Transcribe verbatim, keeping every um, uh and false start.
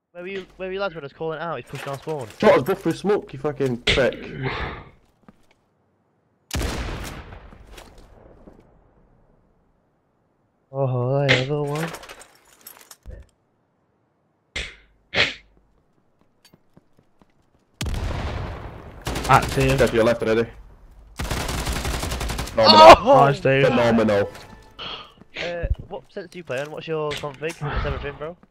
Where were you, where were you lads when I was calling out? He's pushing our spawn. Shot us both through smoke, you fucking prick. Oh, I ever one. Active. Get to your left already. Oh! Phenomenal. Nice, dude. Phenomenal. Uh, what sense do you play on? What's your config? What's everything, bro?